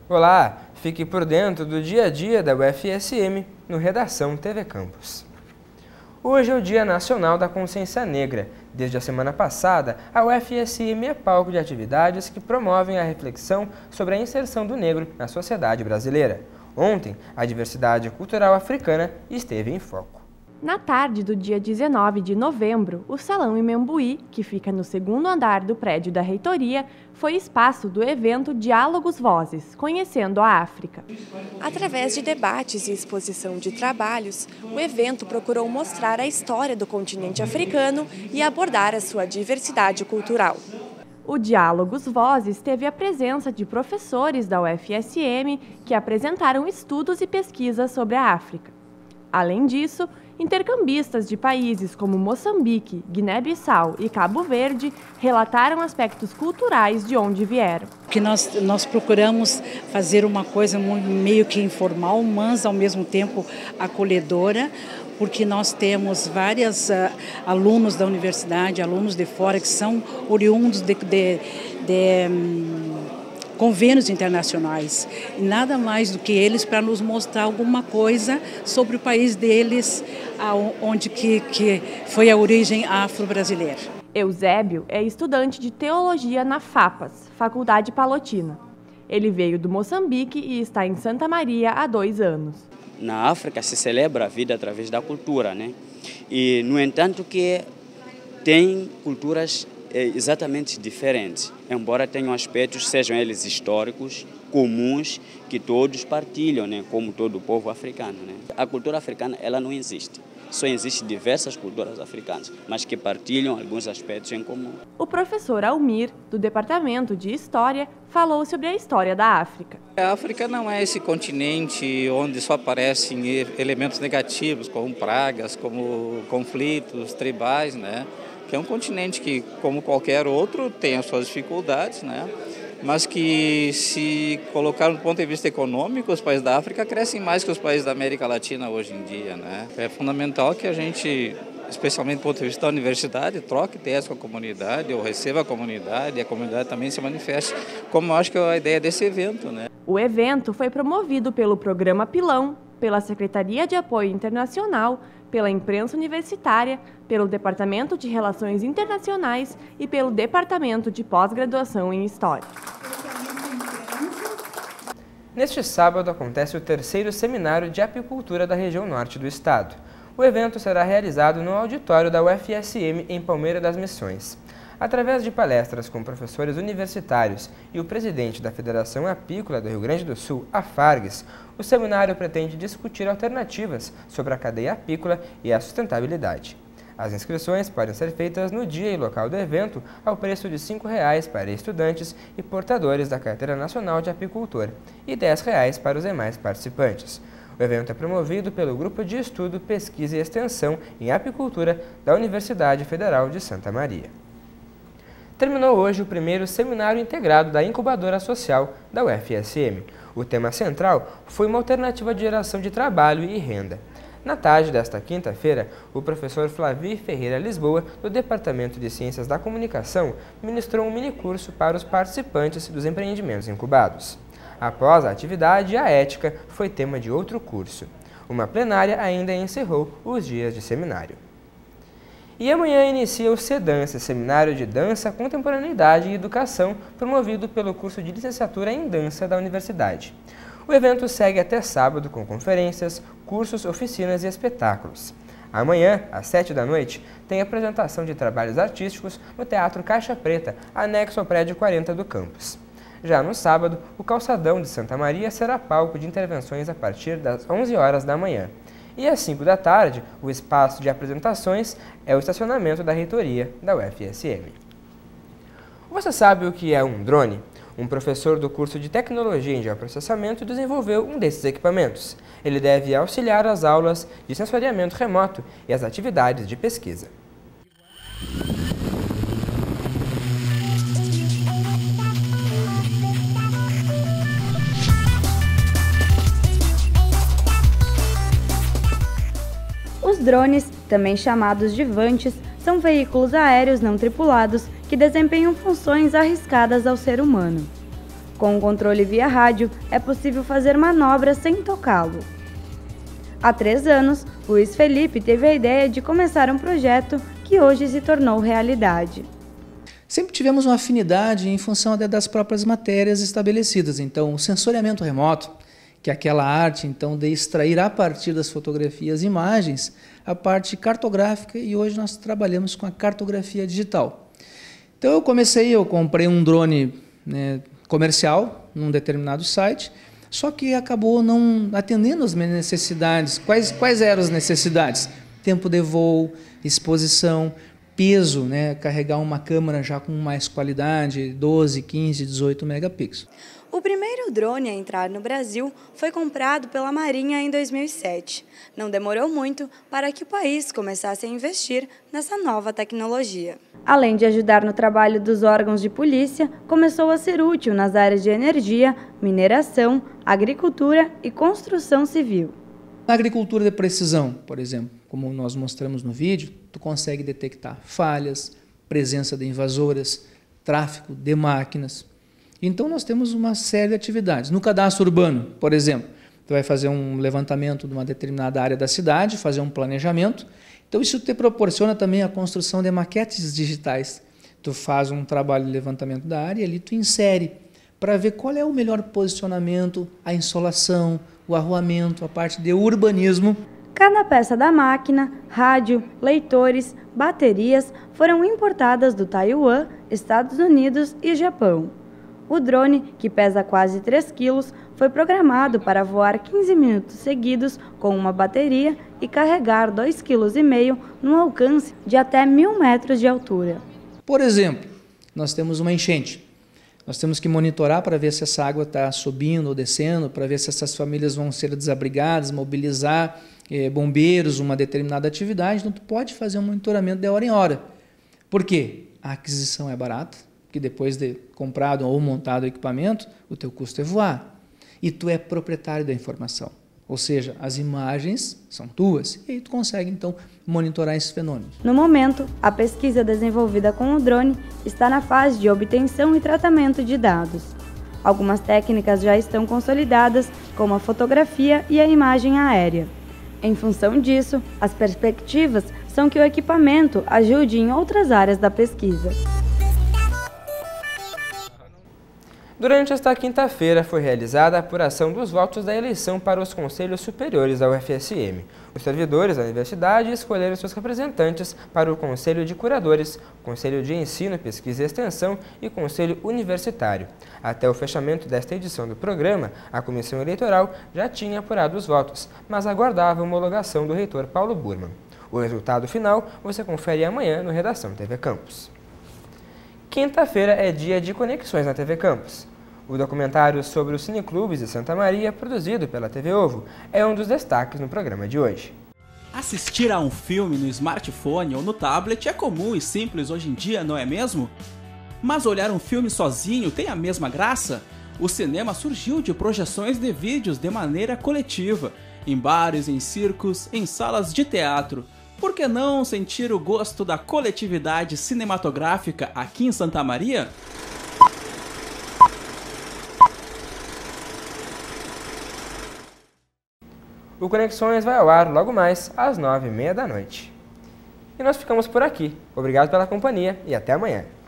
Olá, fique por dentro do dia a dia da UFSM no Redação TV Campus. Hoje é o Dia Nacional da Consciência Negra. Desde a semana passada, a UFSM é palco de atividades que promovem a reflexão sobre a inserção do negro na sociedade brasileira. Ontem, a diversidade cultural africana esteve em foco. Na tarde do dia 19 de novembro, o Salão Imembuí, que fica no segundo andar do prédio da reitoria, foi espaço do evento Diálogos Vozes, Conhecendo a África. Através de debates e exposição de trabalhos, o evento procurou mostrar a história do continente africano e abordar a sua diversidade cultural. O Diálogos Vozes teve a presença de professores da UFSM que apresentaram estudos e pesquisas sobre a África. Além disso, intercambistas de países como Moçambique, Guiné-Bissau e Cabo Verde relataram aspectos culturais de onde vieram. Que nós procuramos fazer uma coisa meio que informal, mas ao mesmo tempo acolhedora, porque nós temos vários alunos da universidade, alunos de fora que são oriundos de convênios internacionais, e nada mais do que eles para nos mostrar alguma coisa sobre o país deles, onde que foi a origem afro-brasileira. Eusébio é estudante de teologia na FAPAS, Faculdade Palotina. Ele veio do Moçambique e está em Santa Maria há 2 anos. Na África se celebra a vida através da cultura, né? E, no entanto, que tem culturas exatamente diferentes, embora tenham aspectos, sejam eles históricos, comuns, que todos partilham, né, como todo o povo africano, né? A cultura africana ela não existe, só existem diversas culturas africanas, mas que partilham alguns aspectos em comum. O professor Almir, do Departamento de História, falou sobre a história da África. A África não é esse continente onde só aparecem elementos negativos, como pragas, como conflitos tribais, né? Que é um continente que, como qualquer outro, tem as suas dificuldades, né? Mas que, se colocar no ponto de vista econômico, os países da África crescem mais que os países da América Latina hoje em dia, né? É fundamental que a gente, especialmente do ponto de vista da universidade, troque ideias com a comunidade, ou receba a comunidade, e a comunidade também se manifeste, como eu acho que é a ideia desse evento, né? O evento foi promovido pelo Programa Pilão, pela Secretaria de Apoio Internacional, pela imprensa universitária, pelo Departamento de Relações Internacionais e pelo Departamento de Pós-Graduação em História. Neste sábado acontece o 3º Seminário de Apicultura da região norte do estado. O evento será realizado no auditório da UFSM em Palmeira das Missões. Através de palestras com professores universitários e o presidente da Federação Apícola do Rio Grande do Sul, a FARGS, o seminário pretende discutir alternativas sobre a cadeia apícola e a sustentabilidade. As inscrições podem ser feitas no dia e local do evento ao preço de R$ 5,00 para estudantes e portadores da Carteira Nacional de Apicultor e R$ 10,00 para os demais participantes. O evento é promovido pelo Grupo de Estudo, Pesquisa e Extensão em Apicultura da Universidade Federal de Santa Maria. Terminou hoje o 1º Seminário Integrado da Incubadora Social da UFSM. O tema central foi uma alternativa de geração de trabalho e renda. Na tarde desta quinta-feira, o professor Flavio Ferreira Lisboa, do Departamento de Ciências da Comunicação, ministrou um minicurso para os participantes dos empreendimentos incubados. Após a atividade, a ética foi tema de outro curso. Uma plenária ainda encerrou os dias de seminário. E amanhã inicia o CEDANCE, Seminário de Dança, Contemporaneidade e Educação, promovido pelo curso de Licenciatura em Dança da Universidade. O evento segue até sábado com conferências, cursos, oficinas e espetáculos. Amanhã, às 19h, tem apresentação de trabalhos artísticos no Teatro Caixa Preta, anexo ao prédio 40 do campus. Já no sábado, o Calçadão de Santa Maria será palco de intervenções a partir das 11h da manhã. E às 5 da tarde, o espaço de apresentações é o estacionamento da reitoria da UFSM. Você sabe o que é um drone? Um professor do curso de Tecnologia em Geoprocessamento desenvolveu um desses equipamentos. Ele deve auxiliar as aulas de sensoriamento remoto e as atividades de pesquisa. Os drones, também chamados de vantes, são veículos aéreos não tripulados que desempenham funções arriscadas ao ser humano. Com o controle via rádio, é possível fazer manobras sem tocá-lo. Há 3 anos, Luiz Felipe teve a ideia de começar um projeto que hoje se tornou realidade. Sempre tivemos uma afinidade em função das próprias matérias estabelecidas. Então, o sensoriamento remoto, que é aquela arte então de extrair a partir das fotografias imagens, a parte cartográfica, e hoje nós trabalhamos com a cartografia digital. Então eu comprei um drone, né, comercial num determinado site, só que acabou não atendendo as minhas necessidades. Quais eram as necessidades? Tempo de voo, exposição, peso, né, carregar uma câmera já com mais qualidade, 12, 15, 18 megapixels. O primeiro drone a entrar no Brasil foi comprado pela Marinha em 2007. Não demorou muito para que o país começasse a investir nessa nova tecnologia. Além de ajudar no trabalho dos órgãos de polícia, começou a ser útil nas áreas de energia, mineração, agricultura e construção civil. Na agricultura de precisão, por exemplo, como nós mostramos no vídeo, tu consegue detectar falhas, presença de invasoras, tráfego de máquinas. Então nós temos uma série de atividades. No cadastro urbano, por exemplo, tu vai fazer um levantamento de uma determinada área da cidade, fazer um planejamento. Então isso te proporciona também a construção de maquetes digitais. Tu faz um trabalho de levantamento da área e ali tu insere para ver qual é o melhor posicionamento, a insolação, o arruamento, a parte de urbanismo. Cada peça da máquina, rádio, leitores, baterias foram importadas do Taiwan, Estados Unidos e Japão. O drone, que pesa quase 3 quilos, foi programado para voar 15 minutos seguidos com uma bateria e carregar 2,5 kg num alcance de até 1.000 metros de altura. Por exemplo, nós temos uma enchente. Nós temos que monitorar para ver se essa água está subindo ou descendo, para ver se essas famílias vão ser desabrigadas, mobilizar bombeiros, uma determinada atividade. Então, tu pode fazer um monitoramento de hora em hora. Por quê? A aquisição é barata. Que depois de comprado ou montado o equipamento, o teu custo é voar. E tu é proprietário da informação. Ou seja, as imagens são tuas. E aí tu consegue, então, monitorar esses fenômenos. No momento, a pesquisa desenvolvida com o drone está na fase de obtenção e tratamento de dados. Algumas técnicas já estão consolidadas, como a fotografia e a imagem aérea. Em função disso, as perspectivas são que o equipamento ajude em outras áreas da pesquisa. Durante esta quinta-feira foi realizada a apuração dos votos da eleição para os conselhos superiores da UFSM. Os servidores da universidade escolheram seus representantes para o Conselho de Curadores, Conselho de Ensino, Pesquisa e Extensão e Conselho Universitário. Até o fechamento desta edição do programa, a Comissão Eleitoral já tinha apurado os votos, mas aguardava a homologação do reitor Paulo Burman. O resultado final você confere amanhã no Redação TV Campus. Quinta-feira é dia de conexões na TV Campus. O documentário sobre os cineclubes de Santa Maria, produzido pela TV Ovo, é um dos destaques no programa de hoje. Assistir a um filme no smartphone ou no tablet é comum e simples hoje em dia, não é mesmo? Mas olhar um filme sozinho tem a mesma graça? O cinema surgiu de projeções de vídeos de maneira coletiva, em bares, em circos, em salas de teatro. Por que não sentir o gosto da coletividade cinematográfica aqui em Santa Maria? O Conexões vai ao ar logo mais às 9h30 da noite. E nós ficamos por aqui. Obrigado pela companhia e até amanhã.